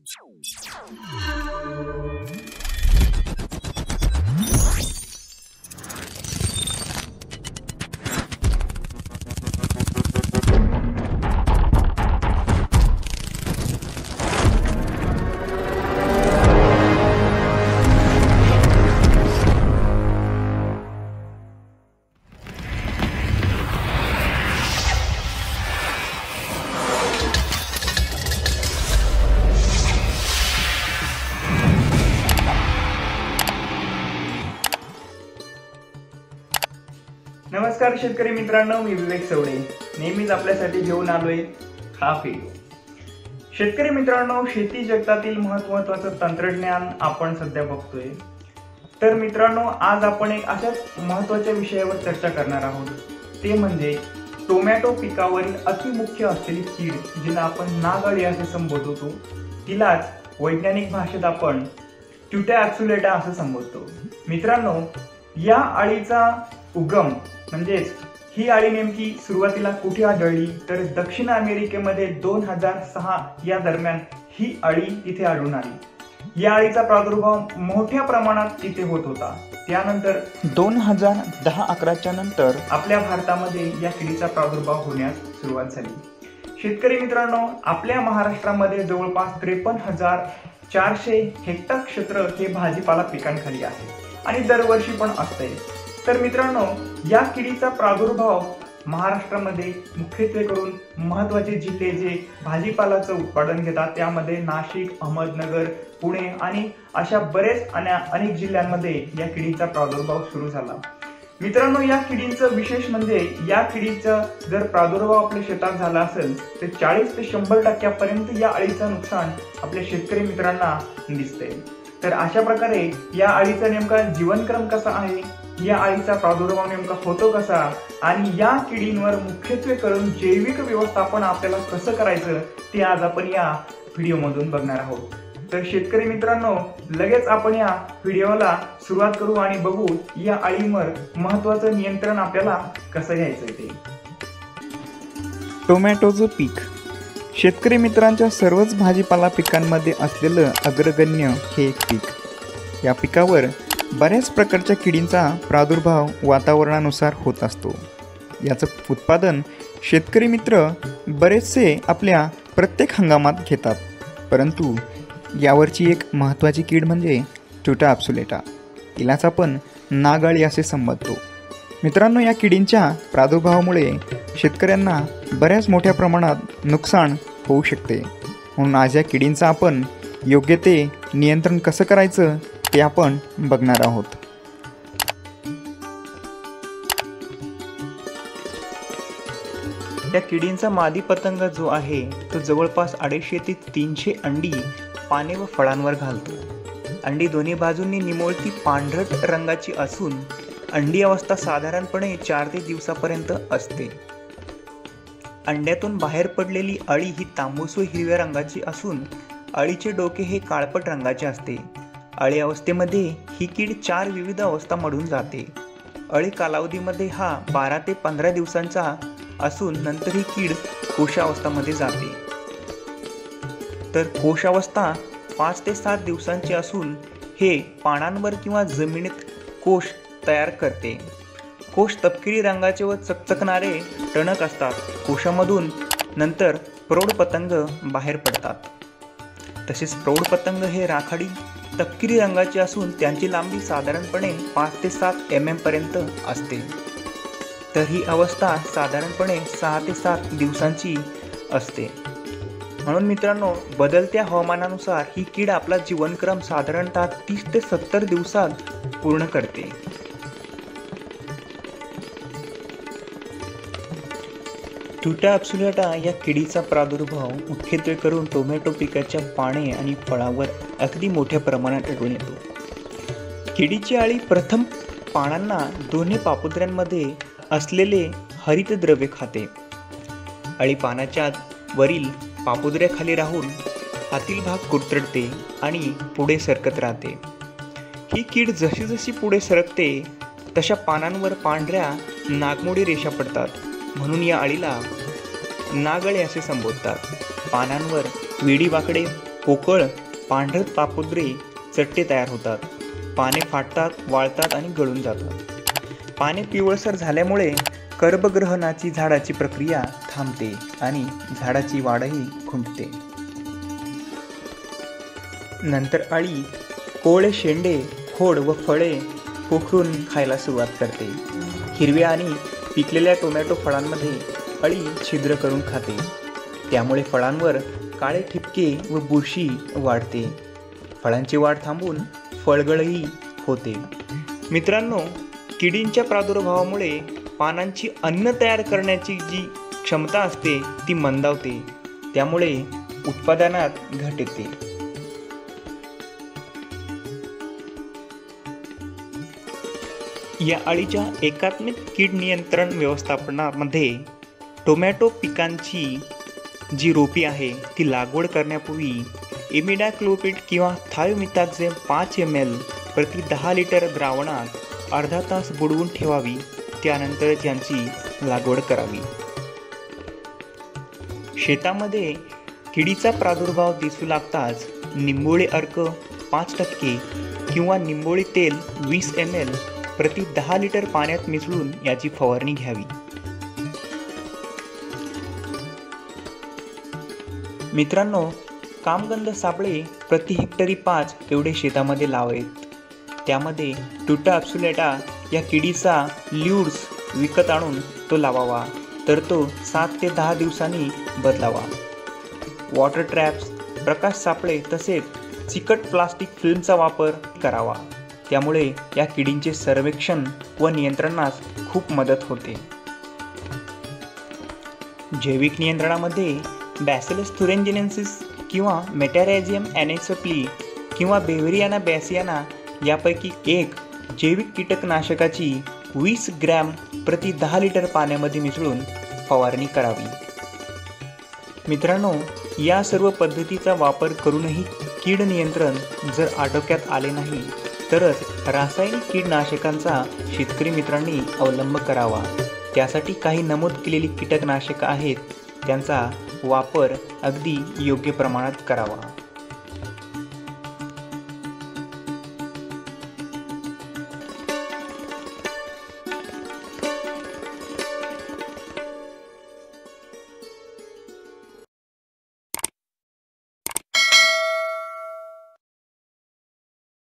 नमस्कार शेतकरी मित्रांनो, मी विवेक सवडे नेहमीच आपल्यासाठी घेऊन आलोय हा व्हिडिओ। शेतकरी मित्रांनो, शेती जगतातील महत्त्वाचं तंत्रज्ञान आपण सध्या बघतोय। तर मित्रांनो, आज आपण एक अशाच महत्त्वाच्या विषयावर चर्चा करणार आहोत, ते म्हणजे टोमॅटो पिकावरील अतिमुख्य असलेली कीड, जिला आपण नाग अळी असे संबोधतो। तिलाच वैज्ञानिक भाषेत आपण ट्युटा ॲब्सोल्युटा असं संबोधतो। मित्रांनो, या अळीचा उगम म्हणजेच ही अळी नेमकी सुरुवातीला कुठे आढळली, तर दक्षिण अमेरिकेमध्ये 2006 या दरम्यान ही अळी तिथे आढळून आली। या अळीचा प्रादुर्भाव मोठ्या प्रमाणात तिथे होत होता। त्यानंतर 2010-11च्या नंतर आपल्या भारतामध्ये या किडीचा प्रादुर्भाव होण्यास सुरुवात झाली। शेतकरी मित्रांनो, आपल्या महाराष्ट्रामध्ये जवळपास 53,400 हेक्टर क्षेत्र हे भाजीपाला पिकांखाली आहे आणि दरवर्षी पण असते। तर मित्रांनो, या किडीचा प्रादुर्भाव महाराष्ट्रामध्ये मुख्यत्वे करून महत्त्वाचे जिल्हे जे भाजीपालाचं उत्पादन घेतात त्यामध्ये नाशिक, अहमदनगर, पुणे आणि अशा बरेच अनेक जिल्ह्यांमध्ये या किडीचा प्रादुर्भाव सुरू झाला। मित्रांनो, या किडीचं विशेष म्हणजे या किडीचा जर प्रादुर्भाव आपल्या शेतात झाला असेल तर 40 ते 100% या अळीचं नुकसान आपल्या शेतकरी मित्रांना दिसते। तर अशा प्रकारे या अळीचा नेमका जीवनक्रम कसा आहे, या अळीचा प्रादुर्भाव नेमका होतो कसा आणि या किडींवर मुख्यत्वे करून जैविक व्यवस्थापन आपल्याला कसं करायचं ते आज आपण या व्हिडिओमधून बघणार आहोत। तर शेतकरी मित्रांनो, लगेच आपण या व्हिडिओला सुरुवात करू आणि बघू या अळीवर महत्त्वाचं नियंत्रण आपल्याला कसं घ्यायचं ते। टोमॅटोचं पीक शेतकरी मित्रांच्या सर्वच भाजीपाला पिकांमध्ये असलेलं अग्रगण्य हे एक पीक। या पिकावर बऱ्याच प्रकारच्या किडींचा प्रादुर्भाव वातावरणानुसार होत असतो। याचं उत्पादन शेतकरी मित्र बरेचसे आपल्या प्रत्येक हंगामात घेतात, परंतु यावरची एक महत्त्वाची कीड म्हणजे ट्युटा ॲब्सोल्युटा। तिलाच आपण नाग अळी असे संबोधतो। मित्रांनो, या किडींच्या प्रादुर्भावामुळे शेतकऱ्यांना बऱ्याच मोठ्या प्रमाणात नुकसान होऊ शकते। म्हणून आज या किडींचं आपण योग्य ते नियंत्रण कसं करायचं ते आपण बघणार आहोत। या किडींचा मादी पतंग जो आहे तो जवळपास 250 ते 300 अंडी पाने व फळांवर घालतो। अंडी दोन्ही बाजूंनी निमुळती पांढरट रंगाची असून अंडी अवस्था साधारणपणे 4 ते 5 दिवसापर्यंत असते। अंड्यातून बाहेर पडलेली अळी ही तांबूसव हिरव्या रंगाची असून अळीचे डोके हे काळपट रंगाचे असते। अळी अवस्थेमध्ये ही कीड 4 विविध अवस्थांमधून जाते। अळी कालावधीमध्ये हा 12 ते 15 दिवसांचा असून नंतर ही कीड कोशावस्थामध्ये जाते। तर कोशावस्था 5 ते 7 दिवसांची असून हे पानांवर किंवा जमिनीत कोश तयार करते। कोश तपकिरी रंगाचे व चकचकणारे टणक असतात। कोशामधून नंतर प्रौढ पतंग बाहेर पडतात। तसेच प्रौढ पतंग हे राखाडी तपकिरी रंगाचे असून त्यांची लांबी साधारणपणे 5 ते 7 mm पर्यंत असते। तर ही अवस्था साधारणपणे 6 ते 7 दिवसांची असते। म्हणून मित्रांनो, बदलत्या हवामानानुसार ही कीड आपला जीवनक्रम साधारणतः 30 ते 70 दिवसात पूर्ण करते। ट्युटा ॲब्सोल्युटा या किडीचा प्रादुर्भाव मुख्यत्वे करून टोमॅटो पिकाच्या पाने आणि फळावर अगदी मोठ्या प्रमाणात आढळून येतो। किडीची अळी प्रथम पानांना दोन्ही पापुद्र्यांमध्ये असलेले हरितद्रव्य खाते। अळी पानाच्या वरील पापुद्र्याखाली राहून आतील भाग कुरतडते आणि पुढे सरकत राहते। ही कीड जशी जशी पुढे सरकते तशा पानांवर पांढऱ्या नागमोडी रेषा पडतात, म्हणून या अळीला नागअळी असे संबोधतात। पानांवर वेडी वाकडे पोकळ पांढरट पापुद्रे चट्टे तयार होतात. पाने फाटतात, वाळतात आणि गळून जातात. पाने पिवळसर झाल्यामुळे गर्भग्रहणाची झाडाची प्रक्रिया थांबते आणि झाडाची वाढही खुंटते. नंतर अळी कोवळे शेंडे, खोड व फळे पोखरून खायला सुरुवात करते. हिरव्या आणि पिकलेल्या टोमॅटो फळांमध्ये अळी छिद्र करून खाते. त्यामुळे फळांवर काळे ठिपके व बुरशी वाढते. फळांची वाढ थांबून फळगळही होते. मित्रांनो, किडींच्या प्रादुर्भावामुळे पानांची अन्न तयार करण्याची जी क्षमता असते ती मंदावते. त्यामुळे उत्पादनात घट येते. या अळीच्या एकात्मिक कीड नियंत्रण व्यवस्थापनामध्ये टोमॅटो पिकांची जी रोपी आहे ती लागवड करण्यापूर्वी इमिडाक्लोपिड किंवा थायोमिथाक्झेम 5 ml प्रति 10 लिटर द्रावणात अर्धा तास बुडवून ठेवावी. त्यानंतरच यांची लागवड करावी. शेतामध्ये किडीचा प्रादुर्भाव दिसू लागताच निंबोळी अर्क 5% किंवा निंबोळी तेल 20 ml प्रति 10 लिटर पाण्यात मिसळून याची फवारणी घ्यावी. मित्रांनो, कामगंध सापळे प्रति हेक्टरी 5 एवढे शेतामध्ये लावावेत. त्यामध्ये टुटा ॲब्सुलेटा या किडीचा ल्यूड्स विकत आणून तो लावावा, तर तो 7 ते 10 दिवसांनी बदलावा. वॉटर ट्रॅप्स, प्रकाश सापळे तसेच चिकट प्लास्टिक फिल्मचा वापर करावा. त्यामुळे या किडींचे सर्वेक्षण व नियंत्रणास खूप मदत होते. जैविक नियंत्रणामध्ये बॅसिलस thuringiensis किंवा मेटॅरायझियम ॲनेसोप्ली किंवा बेव्हरियाना बॅसियाना यापैकी एक जैविक कीटकनाशकाची 20 ग्रॅम प्रति 10 लिटर पाण्यामध्ये मिसळून फवारणी करावी. मित्रांनो, या सर्व पद्धतीचा वापर करूनही कीड नियंत्रण जर आटोक्यात आले नाही तरच रासायनिक कीटकनाशकांचा शेतकरी मित्रांनी अवलंब करावा. त्यासाठी काही नमूद केलेली कीटकनाशकं आहेत, त्यांचा वापर अगदी योग्य प्रमाणात करावा.